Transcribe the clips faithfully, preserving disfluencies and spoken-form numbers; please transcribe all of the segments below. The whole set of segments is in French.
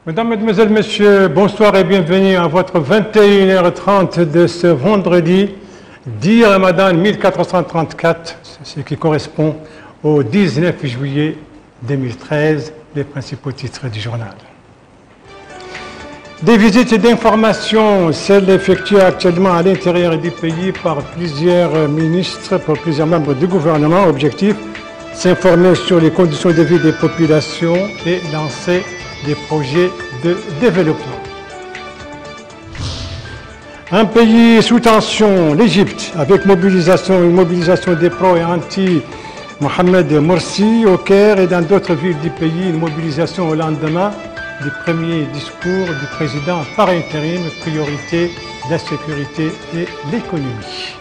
Mesdames, Mesdemoiselles, Messieurs, bonsoir et bienvenue à votre vingt et une heures trente de ce vendredi dix Ramadan mille quatre cent trente-quatre, ce qui correspond au dix-neuf juillet deux mille treize, les principaux titres du journal. Des visites et d'informations, celles effectuées actuellement à l'intérieur du pays par plusieurs ministres, par plusieurs membres du gouvernement. Objectif, s'informer sur les conditions de vie des populations et lancer des projets de développement. Un pays sous tension, l'Égypte, avec mobilisation, une mobilisation des pro et anti-Mohamed Morsi au Caire et dans d'autres villes du pays, une mobilisation au lendemain du premier discours du président par intérim, priorité, la sécurité et l'économie.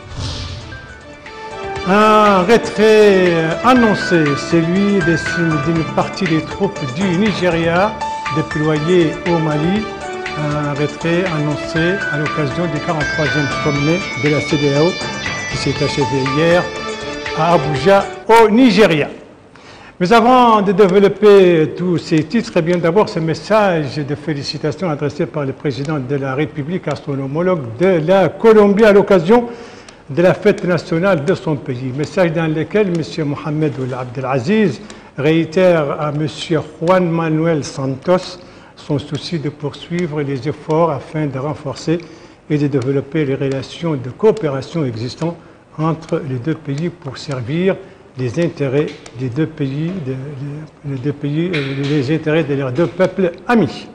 Un retrait annoncé, celui d'une partie des troupes du Nigeria déployées au Mali, un retrait annoncé à l'occasion du quarante-troisième sommet de la C D A O qui s'est achevé hier à Abuja, au Nigeria. Mais avant de développer tous ces titres, eh bien d'abord ce message de félicitations adressé par le président de la République à son homologue de la Colombie à l'occasion de la fête nationale de son pays. Message dans lequel M. Mohamed Abdelaziz réitère à M. Juan Manuel Santos son souci de poursuivre les efforts afin de renforcer et de développer les relations de coopération existantes entre les deux pays pour servir les intérêts des deux pays, de, de, les, deux pays les intérêts de leurs deux peuples amis.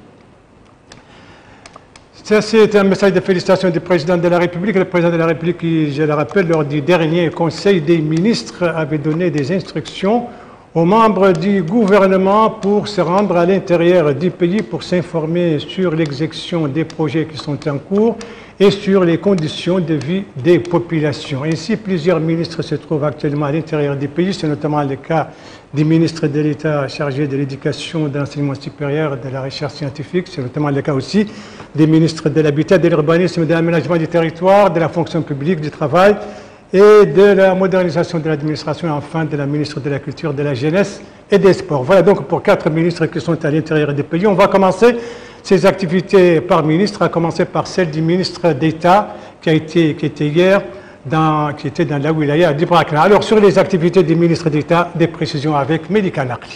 Ça, c'est un message de félicitations du président de la République. Le président de la République, qui, je le rappelle, lors du dernier Conseil des ministres, avait donné des instructions aux membres du gouvernement pour se rendre à l'intérieur du pays pour s'informer sur l'exécution des projets qui sont en cours et sur les conditions de vie des populations. Ainsi, plusieurs ministres se trouvent actuellement à l'intérieur du pays. C'est notamment le cas du ministre de l'État chargé de l'éducation, de l'enseignement supérieur, de la recherche scientifique. C'est notamment le cas aussi des ministres de l'Habitat, de l'Urbanisme, de l'Aménagement du territoire, de la fonction publique, du travail et de la modernisation de l'administration et enfin de la ministre de la Culture, de la Jeunesse et des Sports. Voilà donc pour quatre ministres qui sont à l'intérieur du pays. On va commencer ces activités par ministre, à commencer par celle du ministre d'État qui a été, qui était hier, dans, qui était dans la wilaya du Brakna. Alors sur les activités du ministre d'État, des précisions avec Melika Nakli.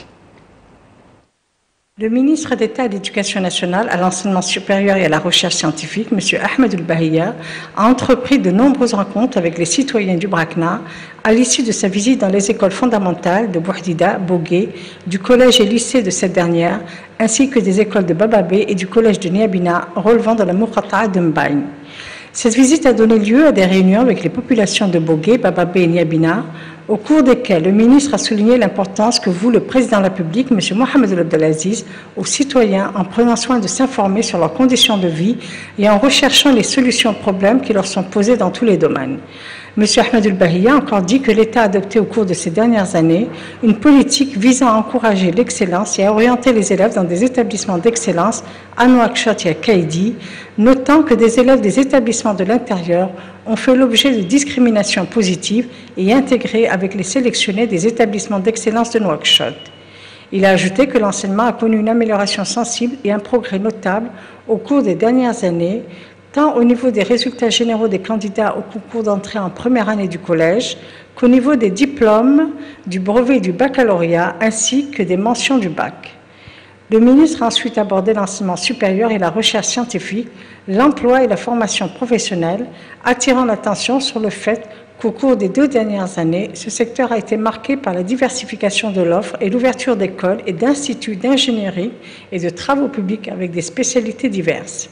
Le ministre d'État à l'Éducation nationale, à l'enseignement supérieur et à la recherche scientifique, M. Ahmed El-Bahia, a entrepris de nombreuses rencontres avec les citoyens du Brakna à l'issue de sa visite dans les écoles fondamentales de Bouhdida, Bogué, du collège et lycée de cette dernière, ainsi que des écoles de Bababé et du collège de Niabina relevant de la Muqata'a de Mbagne. Cette visite a donné lieu à des réunions avec les populations de Bogué, Bababé et Niabina, au cours desquelles le ministre a souligné l'importance que voue le président de la République, M. Mohamed Abdelaziz, aux citoyens en prenant soin de s'informer sur leurs conditions de vie et en recherchant les solutions aux problèmes qui leur sont posés dans tous les domaines. M. Ahmed El-Bahia a encore dit que l'État a adopté au cours de ces dernières années une politique visant à encourager l'excellence et à orienter les élèves dans des établissements d'excellence à Nouakchott et à Kaïdi, notant que des élèves des établissements de l'intérieur ont fait l'objet de discriminations positives et intégrés avec les sélectionnés des établissements d'excellence de Nouakchott. Il a ajouté que l'enseignement a connu une amélioration sensible et un progrès notable au cours des dernières années, tant au niveau des résultats généraux des candidats au concours d'entrée en première année du collège qu'au niveau des diplômes, du brevet et du baccalauréat, ainsi que des mentions du bac. Le ministre a ensuite abordé l'enseignement supérieur et la recherche scientifique, l'emploi et la formation professionnelle, attirant l'attention sur le fait qu'au cours des deux dernières années, ce secteur a été marqué par la diversification de l'offre et l'ouverture d'écoles et d'instituts d'ingénierie et de travaux publics avec des spécialités diverses.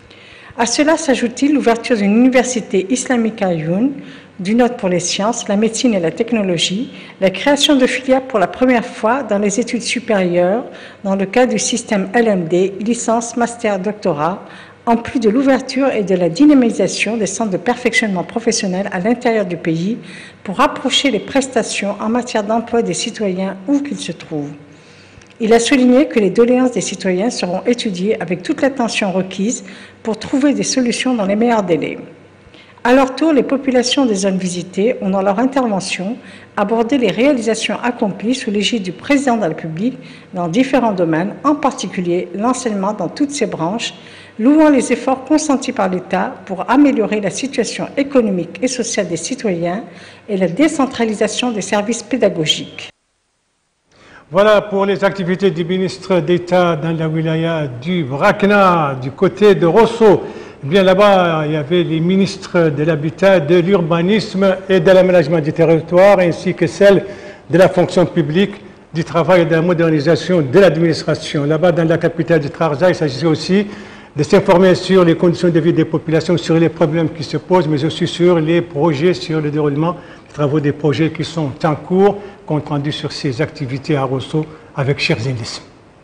À cela s'ajoute-t-il l'ouverture d'une université islamique à Ayoun, d'une note pour les sciences, la médecine et la technologie, la création de filières pour la première fois dans les études supérieures dans le cadre du système L M D, licence, master, doctorat, en plus de l'ouverture et de la dynamisation des centres de perfectionnement professionnel à l'intérieur du pays pour rapprocher les prestations en matière d'emploi des citoyens où qu'ils se trouvent. Il a souligné que les doléances des citoyens seront étudiées avec toute l'attention requise pour trouver des solutions dans les meilleurs délais. À leur tour, les populations des zones visitées ont, dans leur intervention, abordé les réalisations accomplies sous l'égide du Président de la République dans différents domaines, en particulier l'enseignement dans toutes ses branches, louant les efforts consentis par l'État pour améliorer la situation économique et sociale des citoyens et la décentralisation des services pédagogiques. Voilà pour les activités du ministre d'État dans la wilaya du Brakna, du côté de Rosso. Eh bien là-bas, il y avait les ministres de l'Habitat, de l'Urbanisme et de l'Aménagement du territoire, ainsi que celle de la fonction publique, du travail et de la modernisation de l'administration. Là-bas, dans la capitale du Trarza, il s'agissait aussi de s'informer sur les conditions de vie des populations, sur les problèmes qui se posent, mais aussi sur les projets, sur le déroulement des travaux des projets qui sont en cours, compte rendu sur ces activités à Rosso avec Cherzindis.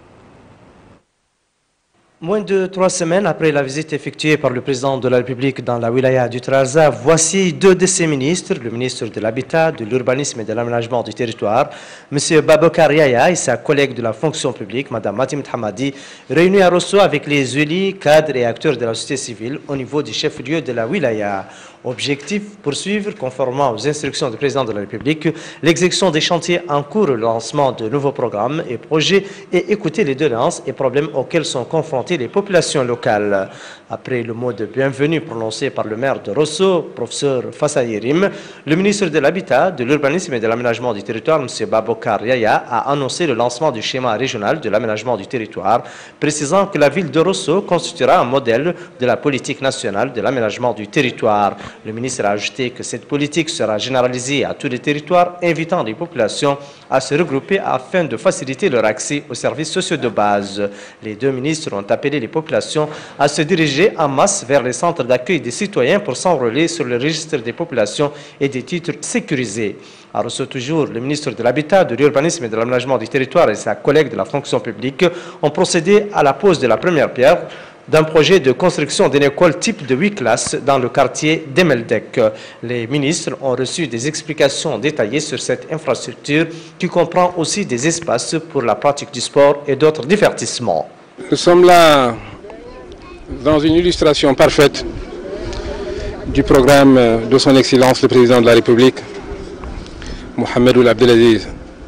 Moins de trois semaines après la visite effectuée par le président de la République dans la wilaya du Trarza, voici deux de ses ministres, le ministre de l'Habitat, de l'Urbanisme et de l'Aménagement du territoire, M. Babokar Yaya et sa collègue de la fonction publique, Mme Matim Hamadi, réunis à Rosso avec les élis, cadres et acteurs de la société civile au niveau du chef-lieu de la wilaya. Objectif, poursuivre, conformément aux instructions du président de la République, l'exécution des chantiers en cours, le lancement de nouveaux programmes et projets et écouter les doléances et problèmes auxquels sont confrontées les populations locales. Après le mot de bienvenue prononcé par le maire de Rosso, professeur Fassayirim, le ministre de l'Habitat, de l'Urbanisme et de l'Aménagement du territoire, M. Babokar Yaya, a annoncé le lancement du schéma régional de l'aménagement du territoire, précisant que la ville de Rosso constituera un modèle de la politique nationale de l'aménagement du territoire. Le ministre a ajouté que cette politique sera généralisée à tous les territoires, invitant les populations à se regrouper afin de faciliter leur accès aux services sociaux de base. Les deux ministres ont appelé les populations à se diriger en masse vers les centres d'accueil des citoyens pour s'enrôler sur le registre des populations et des titres sécurisés. À Rosso toujours, le ministre de l'Habitat, de l'Urbanisme et de l'Aménagement du territoire et sa collègue de la fonction publique ont procédé à la pose de la première pierre d'un projet de construction d'une école type de huit classes dans le quartier d'Emeldek. Les ministres ont reçu des explications détaillées sur cette infrastructure qui comprend aussi des espaces pour la pratique du sport et d'autres divertissements. Nous sommes là dans une illustration parfaite du programme de son Excellence le Président de la République, Mohamed Ould Abdelaziz.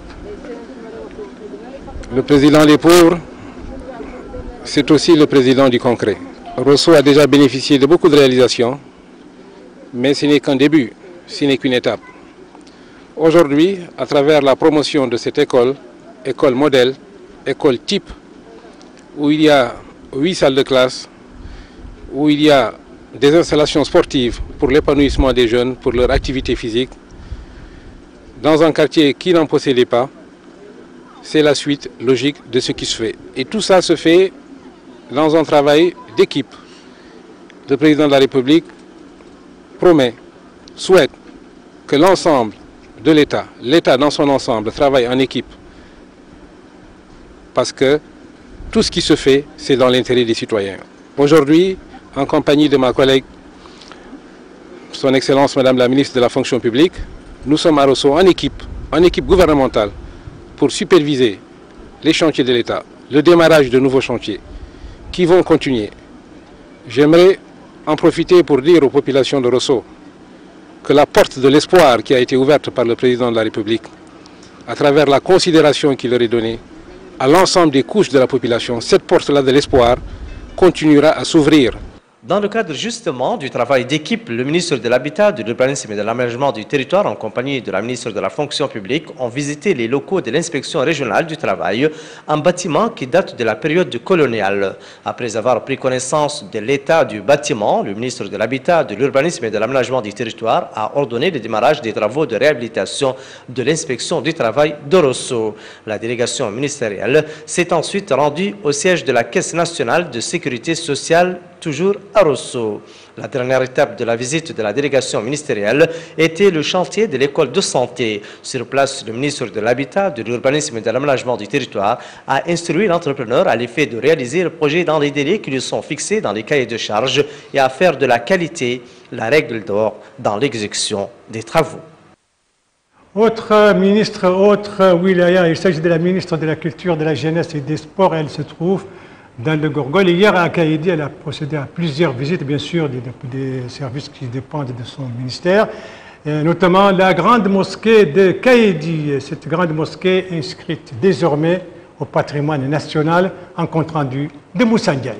Le président des pauvres, c'est aussi le président du concret. Rosso a déjà bénéficié de beaucoup de réalisations, mais ce n'est qu'un début, ce n'est qu'une étape. Aujourd'hui, à travers la promotion de cette école, école modèle, école type, où il y a huit salles de classe, où il y a des installations sportives pour l'épanouissement des jeunes, pour leur activité physique, dans un quartier qui n'en possédait pas, c'est la suite logique de ce qui se fait. Et tout ça se fait dans un travail d'équipe. Le président de la République promet, souhaite que l'ensemble de l'État, l'État dans son ensemble, travaille en équipe. Parce que tout ce qui se fait, c'est dans l'intérêt des citoyens. Aujourd'hui, en compagnie de ma collègue, son Excellence Madame la Ministre de la Fonction publique, nous sommes à Rosso en équipe, en équipe gouvernementale, pour superviser les chantiers de l'État, le démarrage de nouveaux chantiers qui vont continuer. J'aimerais en profiter pour dire aux populations de Rosso que la porte de l'espoir qui a été ouverte par le Président de la République, à travers la considération qu'il leur est donnée à l'ensemble des couches de la population, cette porte-là de l'espoir continuera à s'ouvrir. Dans le cadre justement du travail d'équipe, le ministre de l'Habitat, de l'Urbanisme et de l'Aménagement du territoire, en compagnie de la ministre de la Fonction publique, ont visité les locaux de l'inspection régionale du travail, un bâtiment qui date de la période coloniale. Après avoir pris connaissance de l'état du bâtiment, le ministre de l'Habitat, de l'Urbanisme et de l'Aménagement du territoire a ordonné le démarrage des travaux de réhabilitation de l'inspection du travail de Rosso. La délégation ministérielle s'est ensuite rendue au siège de la Caisse nationale de sécurité sociale, toujours à Rosso. La dernière étape de la visite de la délégation ministérielle était le chantier de l'école de santé. Sur place, le ministre de l'Habitat, de l'Urbanisme et de l'Aménagement du territoire a instruit l'entrepreneur à l'effet de réaliser le projet dans les délais qui lui sont fixés dans les cahiers de charges et à faire de la qualité la règle d'or dans l'exécution des travaux. Autre ministre, autre wilaya, il s'agit de la ministre de la Culture, de la Jeunesse et des Sports. Elle se trouve dans le Gorgol. Hier, à Kaïdi, elle a procédé à plusieurs visites, bien sûr, des, des services qui dépendent de son ministère, et notamment la grande mosquée de Kaïdi. Cette grande mosquée inscrite désormais au patrimoine national, en compte rendu de Moussa Ndiaye.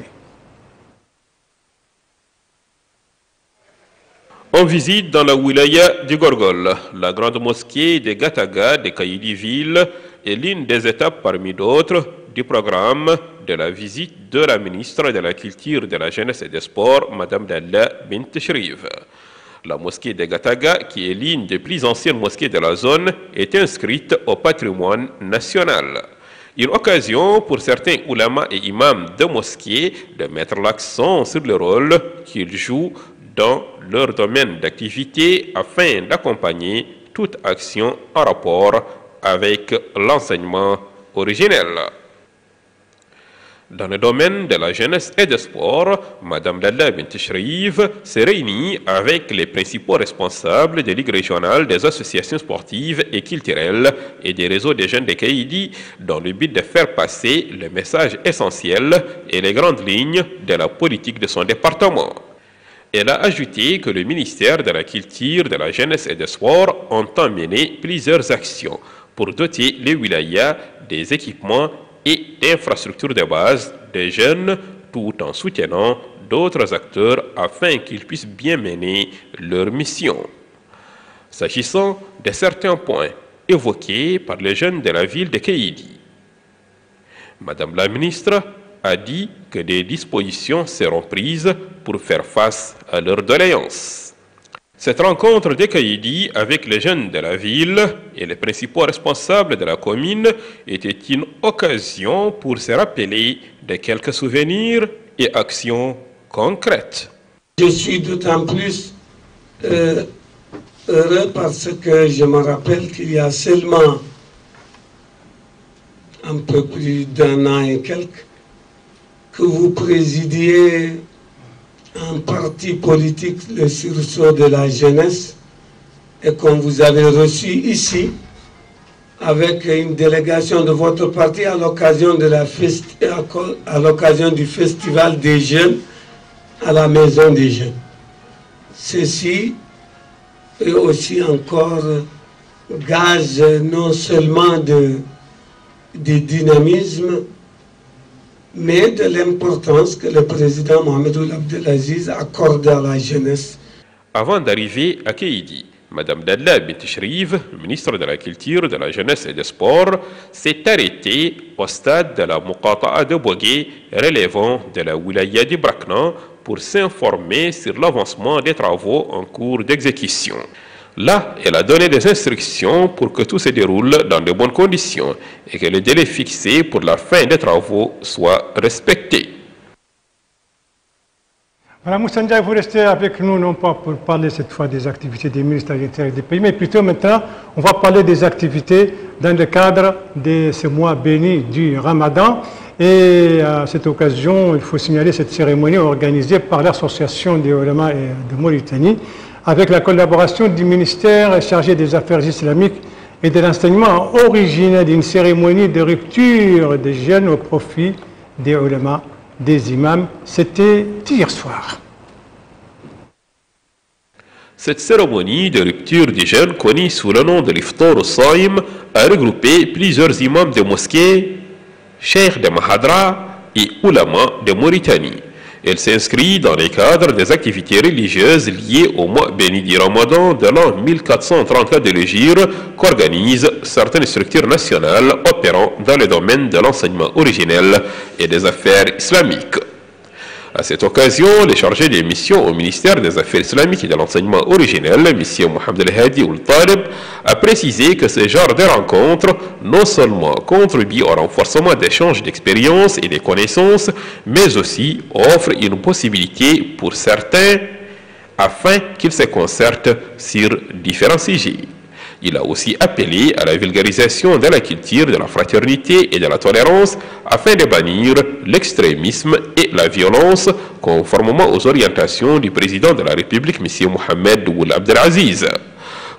On visite dans la wilaya du Gorgol. La grande mosquée de Gataga de Kaïdi-Ville est l'une des étapes parmi d'autres du programme de la visite de la ministre de la Culture, de la Jeunesse et des Sports, Mme Dalla Bint Shrif. La mosquée de Gataga, qui est l'une des plus anciennes mosquées de la zone, est inscrite au patrimoine national. Une occasion pour certains oulémas et imams de mosquées de mettre l'accent sur le rôle qu'ils jouent dans leur domaine d'activité afin d'accompagner toute action en rapport avec l'enseignement originel. Dans le domaine de la jeunesse et des sports, Mme Dalla Bint Shrif s'est réunie avec les principaux responsables des ligues régionales des associations sportives et culturelles et des réseaux des jeunes de Kaïdi dans le but de faire passer le message essentiel et les grandes lignes de la politique de son département. Elle a ajouté que le ministère de la Culture, de la Jeunesse et des Sports entend mener plusieurs actions pour doter les wilayas des équipements et d'infrastructures de base des jeunes, tout en soutenant d'autres acteurs afin qu'ils puissent bien mener leur mission. S'agissant de certains points évoqués par les jeunes de la ville de Kaïdi, Madame la ministre a dit que des dispositions seront prises pour faire face à leurs doléances. Cette rencontre de Kaïdi avec les jeunes de la ville et les principaux responsables de la commune était une occasion pour se rappeler de quelques souvenirs et actions concrètes. Je suis d'autant plus euh, heureux parce que je me rappelle qu'il y a seulement un peu plus d'un an et quelques que vous présidiez un parti politique, le sursaut de la jeunesse, et qu'on vous avait reçu ici avec une délégation de votre parti à l'occasion de la festi à l'occasion du festival des jeunes à la maison des jeunes. Ceci est aussi encore gage non seulement de, de dynamisme, mais de l'importance que le président Mohamed Ould Abdelaziz accorde à la jeunesse. Avant d'arriver à Kaïdi, Mme Dalla Bint Shrif, ministre de la Culture, de la Jeunesse et des Sports, s'est arrêtée au stade de la Muqata'a de Bogué, relevant de la wilaya du Brakna, pour s'informer sur l'avancement des travaux en cours d'exécution. Là, elle a donné des instructions pour que tout se déroule dans de bonnes conditions et que le délai fixé pour la fin des travaux soit respecté. Madame Moussa Ndiaye, vous restez avec nous, non pas pour parler cette fois des activités des ministères de l'Intérieur des pays, mais plutôt maintenant, on va parler des activités dans le cadre de ce mois béni du Ramadan. Et à cette occasion, il faut signaler cette cérémonie organisée par l'Association des oulémas de Mauritanie, avec la collaboration du ministère chargé des Affaires islamiques et de l'enseignement originel d'une cérémonie de rupture des jeunes au profit des oulémas, des imams. C'était hier soir. Cette cérémonie de rupture des jeunes, connue sous le nom de l'Iftar al-Saïm, a regroupé plusieurs imams de mosquées, cheikhs de Mahadra et oulémas de Mauritanie. Elle s'inscrit dans le cadre des activités religieuses liées au mois béni du Ramadan de l'an mille quatre cent trente-quatre de l'Hégire qu'organisent certaines structures nationales opérant dans le domaine de l'enseignement originel et des affaires islamiques. À cette occasion, le chargé des missions au ministère des Affaires islamiques et de l'enseignement originel, M. Mohamed El-Hadi Ould Taleb, a précisé que ce genre de rencontres non seulement contribue au renforcement d'échanges d'expériences et de connaissances, mais aussi offre une possibilité pour certains afin qu'ils se concertent sur différents sujets. Il a aussi appelé à la vulgarisation de la culture de la fraternité et de la tolérance afin de bannir l'extrémisme et la violence conformément aux orientations du président de la République, M. Mohamed Ould Abdelaziz.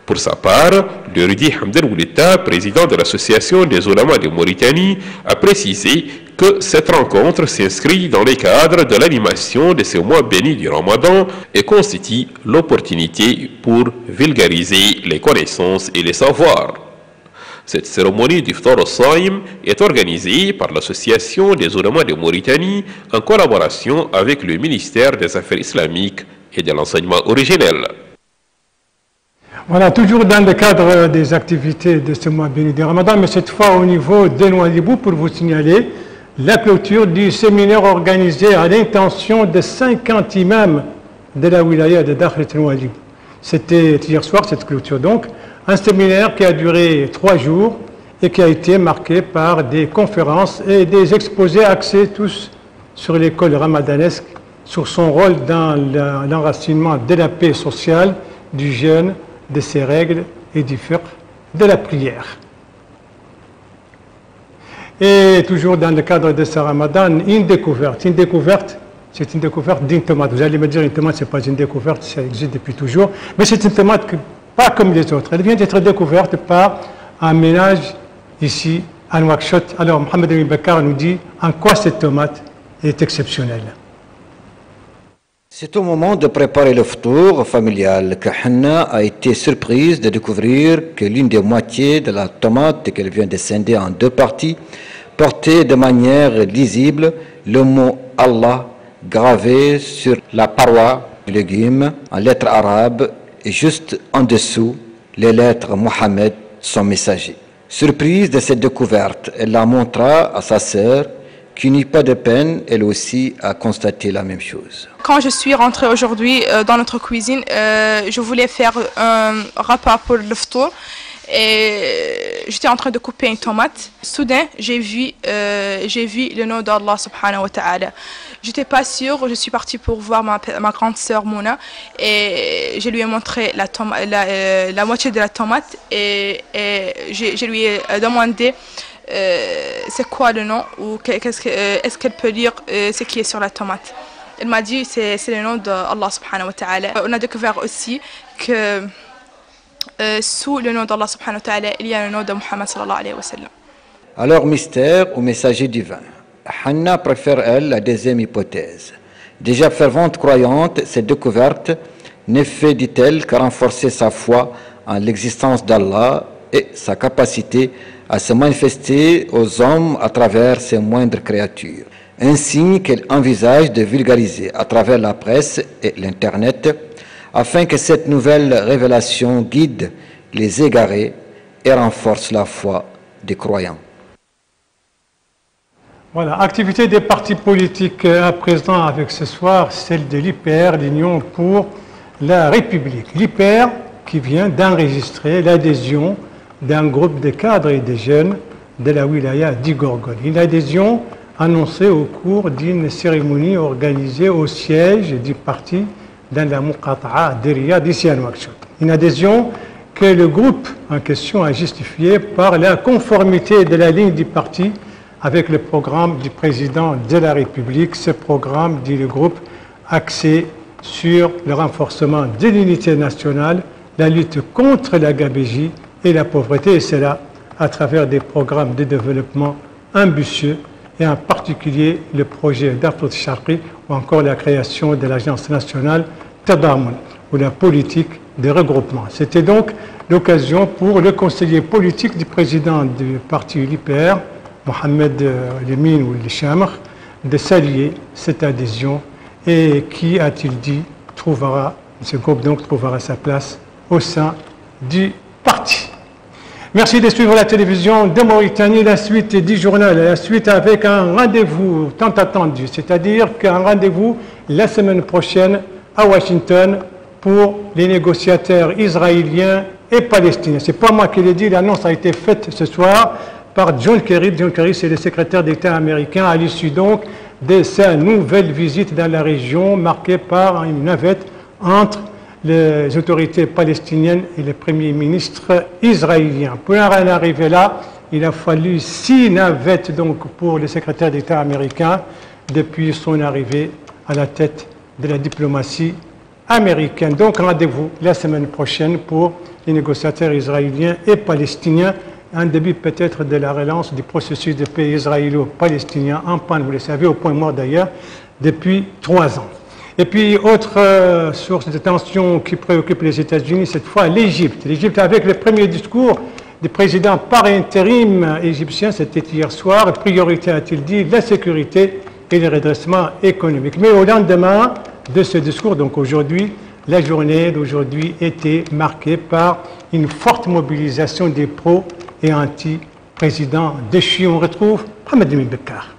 Pour sa part, le Rudi Hamdan Ouletta, président de l'association des Oulémas de Mauritanie, a précisé que cette rencontre s'inscrit dans les cadres de l'animation de ce mois béni du Ramadan et constitue l'opportunité pour vulgariser les connaissances et les savoirs. Cette cérémonie d'Iftar al-Saïm est organisée par l'Association des Oulémas de Mauritanie en collaboration avec le ministère des Affaires islamiques et de l'enseignement originel. Voilà, toujours dans le cadre des activités de ce mois béni du Ramadan, mais cette fois au niveau de Nouadhibou, pour vous signaler la clôture du séminaire organisé à l'intention de cinquante imams de la wilaya de Dakhlet Nouadhibou. C'était hier soir, cette clôture donc, un séminaire qui a duré trois jours et qui a été marqué par des conférences et des exposés axés tous sur l'école ramadanesque, sur son rôle dans l'enracinement de la paix sociale, du jeûne, de ses règles et du fiqh, de la prière. Et toujours dans le cadre de ce Ramadan, une découverte. Une découverte, c'est une découverte d'une tomate. Vous allez me dire, une tomate, ce n'est pas une découverte, ça existe depuis toujours. Mais c'est une tomate que, pas comme les autres. Elle vient d'être découverte par un ménage ici à Nouakchott. Alors, Mohamed Amin Bakar nous dit en quoi cette tomate est exceptionnelle. C'est au moment de préparer le ftour familial que Hanna a été surprise de découvrir que l'une des moitiés de la tomate qu'elle vient de scinder en deux parties portait de manière lisible le mot Allah gravé sur la paroi du légume en lettres arabes et juste en dessous les lettres Mohammed, son messager. Surprise de cette découverte, elle la montra à sa sœur qui n'eut pas de peine, elle aussi, à constater la même chose. Quand je suis rentrée aujourd'hui euh, dans notre cuisine, euh, je voulais faire un repas pour le ftour et j'étais en train de couper une tomate. Soudain, j'ai vu, euh, j'ai vu le nom d'Allah subhanahu wa ta'ala. J'étais pas sûre, je suis partie pour voir ma, ma grande sœur Mouna et je lui ai montré la, la, euh, la moitié de la tomate et, et je lui ai demandé Euh, c'est quoi le nom ou qu'est-ce que, euh, est-ce qu'elle peut lire euh, ce qui est sur la tomate. Elle m'a dit c'est c'est le nom d'Allah subhanahu wa ta'ala. On a découvert aussi que euh, sous le nom d'Allah subhanahu wa ta'ala il y a le nom de Muhammad sallallahu alayhi wa sallam. Alors mystère ou messager divin. Hanna préfère elle la deuxième hypothèse. Déjà fervente croyante, cette découverte ne fait, dit-elle, que renforcer sa foi en l'existence d'Allah et sa capacité à se manifester aux hommes à travers ses moindres créatures. Un signe qu'elle envisage de vulgariser à travers la presse et l'Internet afin que cette nouvelle révélation guide les égarés et renforce la foi des croyants. Voilà, activité des partis politiques à présent avec ce soir, celle de l'I P R, l'Union pour la République. L'I P R qui vient d'enregistrer l'adhésion d'un groupe de cadres et de jeunes de la wilaya d'Igorgol. Une adhésion annoncée au cours d'une cérémonie organisée au siège du parti dans la Muqata'a de Riyad, ici à Nouakchott. Une adhésion que le groupe en question a justifiée par la conformité de la ligne du parti avec le programme du président de la République. Ce programme, dit le groupe, axé sur le renforcement de l'unité nationale, la lutte contre la gabégie et la pauvreté, et cela à travers des programmes de développement ambitieux, et en particulier le projet d'Afrique Charqi ou encore la création de l'Agence nationale Tadamoun, ou la politique de regroupement. C'était donc l'occasion pour le conseiller politique du président du parti l'I P R, Mohamed Lemine ou Lishamr, de saluer cette adhésion et qui, a-t-il dit, trouvera, ce groupe donc trouvera sa place au sein du parti. Merci de suivre la télévision de Mauritanie, la suite du journal, la suite avec un rendez-vous tant attendu, c'est-à-dire qu'un rendez-vous la semaine prochaine à Washington pour les négociateurs israéliens et palestiniens. Ce n'est pas moi qui l'ai dit, l'annonce a été faite ce soir par John Kerry. John Kerry, c'est le secrétaire d'État américain à l'issue donc de sa nouvelle visite dans la région marquée par une navette entre les autorités palestiniennes et le Premier ministre israélien. Pour en arriver là, il a fallu six navettes donc pour le secrétaire d'État américain depuis son arrivée à la tête de la diplomatie américaine. Donc rendez-vous la semaine prochaine pour les négociateurs israéliens et palestiniens, un début peut-être de la relance du processus de paix israélo-palestinien en panne, vous le savez, au point mort d'ailleurs, depuis trois ans. Et puis, autre euh, source de tension qui préoccupe les États-Unis, cette fois l'Égypte. L'Égypte, avec le premier discours du président par intérim égyptien, c'était hier soir, priorité, a-t-il dit, la sécurité et le redressement économique. Mais au lendemain de ce discours, donc aujourd'hui, la journée d'aujourd'hui était marquée par une forte mobilisation des pro- et anti-présidents déchus. On retrouve Mohamed Emin Bekkar.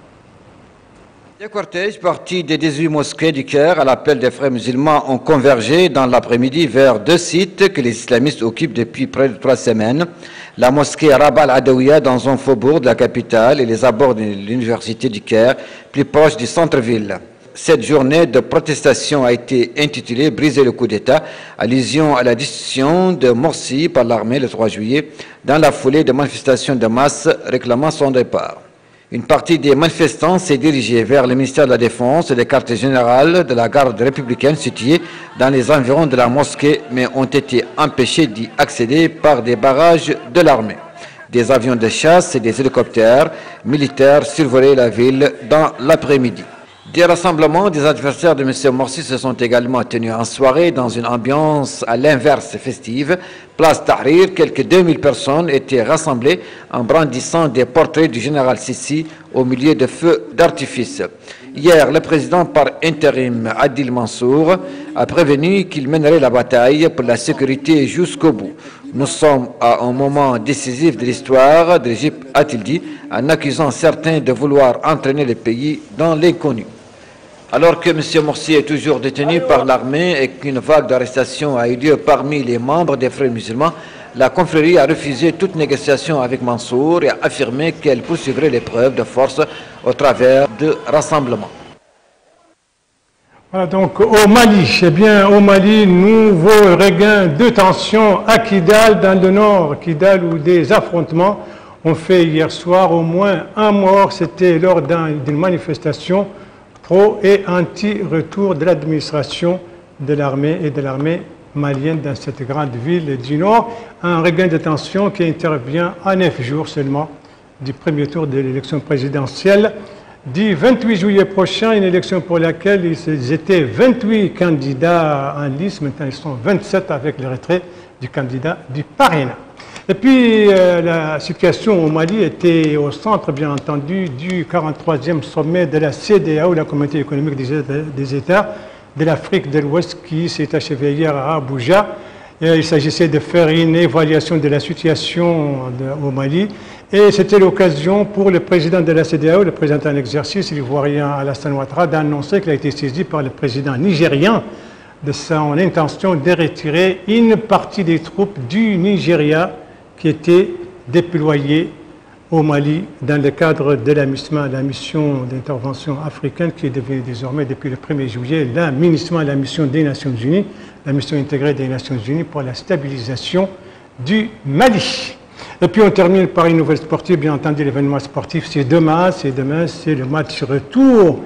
Les cortèges partis des dix-huit mosquées du Caire à l'appel des frères musulmans ont convergé dans l'après-midi vers deux sites que les islamistes occupent depuis près de trois semaines. La mosquée Rabah al-Adawiya dans un faubourg de la capitale et les abords de l'université du Caire, plus proche du centre-ville. Cette journée de protestation a été intitulée « Briser le coup d'État », allusion à la décision de Morsi par l'armée le trois juillet, dans la foulée de manifestations de masse réclamant son départ. Une partie des manifestants s'est dirigée vers le ministère de la Défense et les quartiers généraux de la garde républicaine situés dans les environs de la mosquée, mais ont été empêchés d'y accéder par des barrages de l'armée. Des avions de chasse et des hélicoptères militaires survolaient la ville dans l'après-midi. Des rassemblements des adversaires de M. Morsi se sont également tenus en soirée dans une ambiance à l'inverse festive. Place Tahrir, quelques deux mille personnes étaient rassemblées en brandissant des portraits du général Sissi au milieu de feux d'artifice. Hier, le président par intérim Adil Mansour a prévenu qu'il mènerait la bataille pour la sécurité jusqu'au bout. Nous sommes à un moment décisif de l'histoire de l'Égypte, a-t-il dit, en accusant certains de vouloir entraîner le pays dans l'inconnu. Alors que M. Morsi est toujours détenu par l'armée et qu'une vague d'arrestations a eu lieu parmi les membres des frères musulmans, la confrérie a refusé toute négociation avec Mansour et a affirmé qu'elle poursuivrait l'épreuve de force au travers de rassemblements. Voilà donc au Mali, eh bien au Mali, nouveau regain de tension à Kidal, dans le nord, Kidal, où des affrontements ont fait hier soir au moins un mort. C'était lors d'une manifestation pro et anti-retour de l'administration de l'armée et de l'armée malienne dans cette grande ville du Nord. Un regain de tension qui intervient à neuf jours seulement du premier tour de l'élection présidentielle du vingt-huit juillet prochain, une élection pour laquelle ils étaient vingt-huit candidats en lice. Maintenant, ils sont vingt-sept avec le retrait du candidat du parrainage. Et puis, euh, la situation au Mali était au centre, bien entendu, du quarante-troisième sommet de la C D A O, la Communauté économique des États de l'Afrique de l'Ouest, qui s'est achevé hier à Abuja. Et il s'agissait de faire une évaluation de la situation de, au Mali. Et c'était l'occasion pour le président de la C D A O, le président en exercice, l'ivoirien Alassane Ouattara, d'annoncer qu'il a été saisi par le président nigérien de son intention de retirer une partie des troupes du Nigeria qui étaient déployées au Mali dans le cadre de la MISMA, la mission d'intervention africaine, qui est devenue désormais, depuis le premier juillet, la MINUSMA, la mission des Nations Unies, la mission intégrée des Nations Unies pour la stabilisation du Mali. Et puis on termine par une nouvelle sportive, bien entendu l'événement sportif, c'est demain, c'est demain, c'est le match retour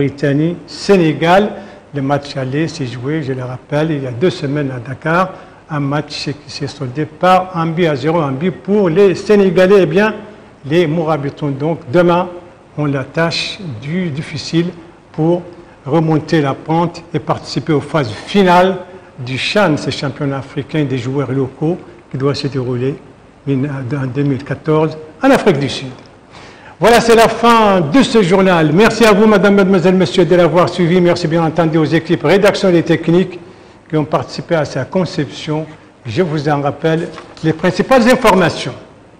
Mauritanie-Sénégal. Le match aller s'est joué, je le rappelle, il y a deux semaines à Dakar, un match qui s'est soldé par un but à zéro, un but pour les Sénégalais. Eh bien, les Mourabitons, donc, demain, ont la tâche du difficile pour remonter la pente et participer aux phases finales du CHAN, ce championnat africain des joueurs locaux, qui doit se dérouler en deux mille quatorze en Afrique du Sud. Voilà, c'est la fin de ce journal. Merci à vous, madame, mademoiselle, monsieur, de l'avoir suivi. Merci bien entendu aux équipes rédaction et techniques qui ont participé à sa conception. Je vous en rappelle les principales informations.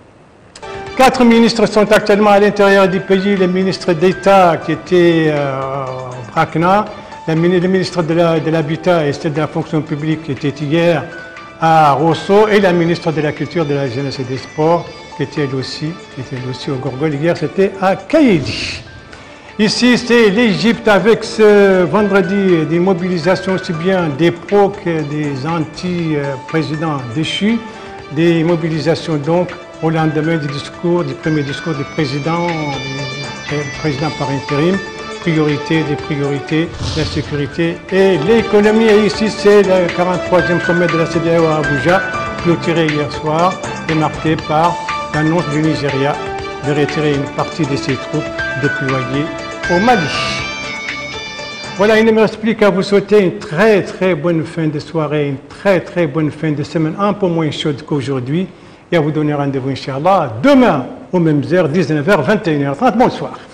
Quatre ministres sont actuellement à l'intérieur du pays. Le ministre d'État qui était euh, au Brakna, le ministre de l'Habitat et de la fonction publique qui était hier à Rosso, et la ministre de la Culture, de la Jeunesse et des Sports qui était elle aussi, qui était elle aussi au Gorgol. Hier, c'était à Kaïdi. Ici, c'est l'Égypte avec ce vendredi des mobilisations aussi bien des pros que des anti-présidents déchus. Des mobilisations donc au lendemain du discours, du premier discours du président, du président par intérim, priorité des priorités, la sécurité et l'économie. Et ici, c'est le quarante-troisième sommet de la C E D E A O à Abuja, clôturé hier soir et marqué par l'annonce du Nigeria de retirer une partie de ses troupes déployées au Mali. Voilà, il ne me reste plus qu'à vous souhaiter une très très bonne fin de soirée, une très très bonne fin de semaine, un peu moins chaude qu'aujourd'hui. Et à vous donner rendez-vous, Inch'Allah, demain, aux mêmes heures, dix-neuf heures, vingt et une heures trente. Bonsoir.